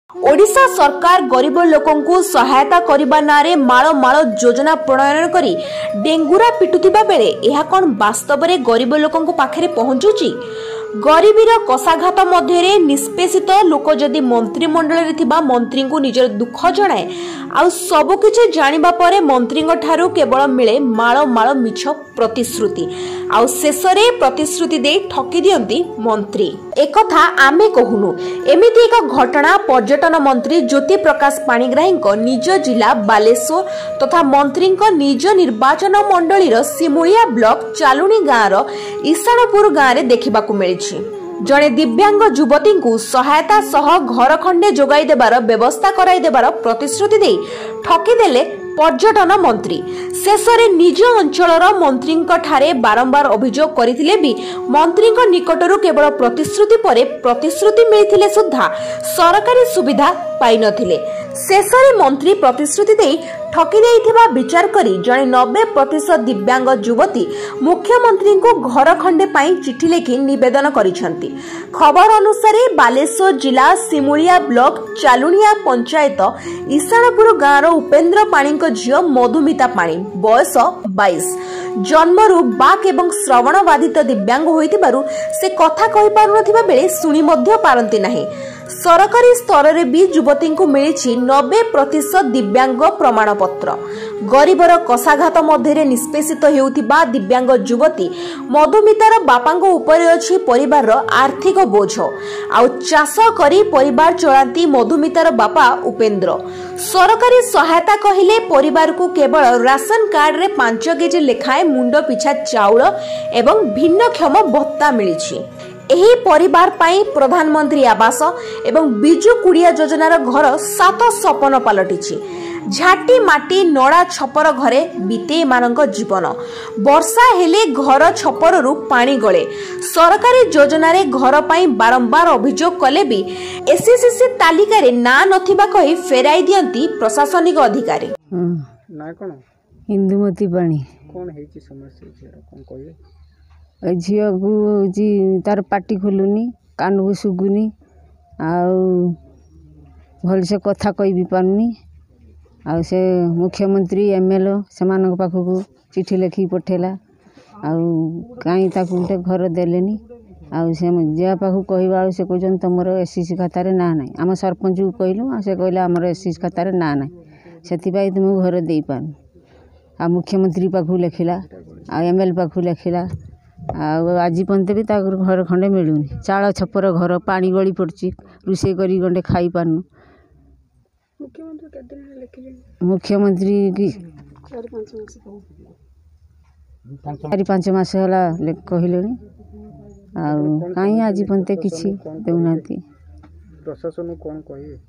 ओडिशा सरकार गरीब लोकंकु सहायता करिबा नारे माळ माळ योजना प्रणयन करी डेंगुरा पिटुथिबा बेले एहा कोन वास्तव रे गरीब लोकंकु पाखरे पहुंचुची। गरीबीर कषाघात मध्य निष्पेषित लोक जदि मंत्रिमंडल थिबा मंत्री को निजर दुख जणाए आ सबकिछि जानिबा परे मंत्री ठारू केवल मिले माळ माळ मिछ प्रतिश्रुति आ शेषरे प्रतिश्रुति दे ठकी दियंती मंत्री। एकथा आमे कहूनु एमिति एक घटना पर्यटन मंत्री ज्योति प्रकाश पाणिग्राही निज जिला बालेश्वर तथा मंत्री निज निर्वाचन मंडलीर सिमुलिया ब्लॉक चालुणी गाँव ईशानपुर गाँव में देखा मिली। जड़े दिव्यांग युवती को सहायता सह घर खंडे जोगाई देबार व्यवस्था कराई देबार प्रतिश्रुति दे ठकीदेले पर्यटन मंत्री। शेषरे निज अंचलर मंत्री ठारे बारंबार अभियोग करथिले भी मंत्री निकटरू केवल प्रतिश्रुति परे प्रतिश्रुति मिलथिले सुद्धा सरकारी सुविधा पाई नथिले। शेषरे मंत्री प्रतिश्रुति दे ठकी देइथिबा विचार करी जणे 90% दिव्यांग युवती मुख्यमंत्री को घर खंडे पाई चिठी लिखि निवेदन करिसंती। खबर अनुसार बालेश्वर जिला सिमुलिया ब्लॉक चालुनिया पंचायत ईशानपुर गाँव उपेन्द्र पाणी झियो मधुमिता पाणी बयस 22 जन्मरू बाक एवं श्रवण बाधित दिव्यांग होइतिबारु से कथा कहि पारुनथिबा बेले सुनी मध्य पारंती नाही। सरकारी स्तर रे भी युवती को मिली 90% दिव्यांग प्रमाण पत्र। गरीबर कषाघात मध्य निष्पेषित हेउथिबा दिव्यांग युवती मधुमितार बापांग उपरे अछि परिवार आर्थिक बोझ आ चाष करी परिवार चलांती मधुमितार बापा उपेन्द्र। सरकारी सहायता कहिले परिवार को केवल राशन कार्ड रे 5 केजी लेखाए मुंड पिछा चाउल एवं भिन्नक्षम भत्ता मिली। एही परिवार पाई प्रधानमंत्री आवास एवं बिजु कुड़िया योजनार घर 7 सपन पलटिछि। झाटी माटी नड़ा छपर घरे बीते मानक जीवन। वर्षा हेले घर छपररू पानी गले। सरकारी योजना रे घर पाई बारंबार अभियोग कले भी एससीसी तालिका रे ना नथिबा कहि फेराई दियंती प्रशासनिक अधिकारी। ना कोन इंदुमती पानी कोन हेची समस्या छै कोन कहिए झील को तार पाटी खोलुनी कान को शुगुनी भलसे कथा कही भी पारुनी आ से मुख्यमंत्री एमएलए से पाखक चिठी लिखि पठेला कहीं गोटे घर देलेनी जा पाखक कहवा से कहते तुम एससीसी खातार ना ना आम सरपंच को कहलु से कहला आमर एससीसी खातार ना ना से तुमको घर दे पार आ मुख्यमंत्री पाखक लिखिला आ एमएलए पाखक लिखिला आज पर्यंत भी घर खंडे मिलूनी। चाल छपर घर पानी गली पड़ी रोषे कर गंडे खाई पारनु। मुख्यमंत्री की 4-5 मास है कहले कहीं आज पर्यंत किसी देना प्रशासन कौन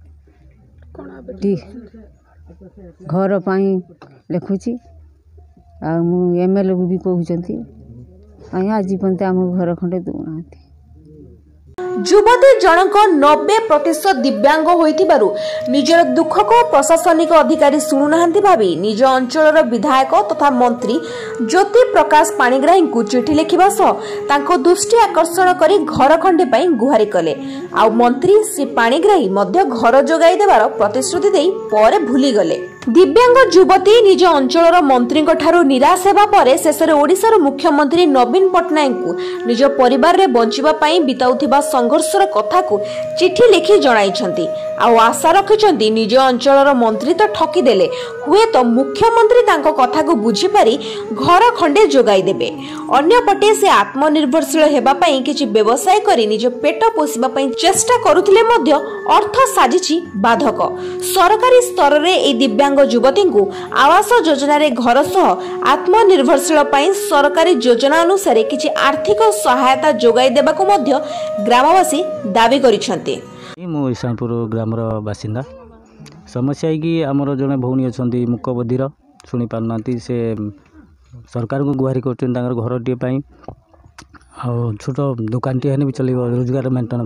घर पाई लिखुची एमएलए को भी कहते आज पर्यंत आम घर खंडे दौना। युवती जनक 90% दिव्यांग होइतिबारु निजर दुख को प्रशासनिक अधिकारी शुणुनाहांती भावी निज अंचलर विधायक तथा मंत्री ज्योति प्रकाश पाणिग्राही को चिठी लिखिबा सह तांको दृष्टि आकर्षण करी घर खंडे पई गुहारी कले। आ मंत्री श्री पाणिग्राही मध्य घर जोगाई देबार प्रतिश्रुति देई परे भूली गले। दिव्यांग युवती निज अंचलर मंत्री ठारू निराश हेबा परे शेषरे ओडिशार मुख्यमंत्री नवीन पटनायक को निज परिवार रे बंचिबा पई बिताउथिबा संघर्षर कथा को चिठी लिखि जणाइछंती आ आशा रखिछंती निज अंचलर मंत्री तो ठकी देले हुए तो मुख्यमंत्री तांको कथा को बुझी पारी घर खंडे जोगाई देबे। अन्य पटे से आत्मनिर्भरशील हेबा पई किछि व्यवसाय करी निज पेट पोसिबा पई चेष्टा करुथिले मध्य अर्थ साजिछि बाधक। सरकारी स्तर रे ए दिव्यांग युवती को आवास योजना रे घर सह आत्मनिर्भरशील पई सरकारी योजना अनुसार किछि आर्थिक सहायता जोगाई देबा को मध्य ग्रामवासी दाबी करिसंती। मु ईशानपुर ग्रामर बासिंदा समस्या है कि आमर जड़े भौणी अच्छा मुकबधीर शुणी पारना से सरकार को गुहारी कर घर टे छोट दुकान टे भी चल रोजगार मेन्टेन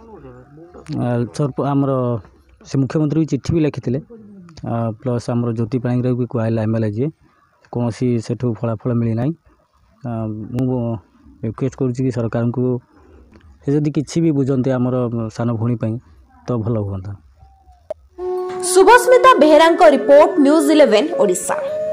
आमर से मुख्यमंत्री चिठी भी लिखी प्लस आमर ज्योति पाणिग्राही भी कहला एमएलए जी कौन से फलाफल मिलना मु रिक्वेस्ट करुँच सरकार को जदि किसी भी बुझते आमर सान भौणी तो भल हुआ। Subhasmita Behera report news 11 Odisha.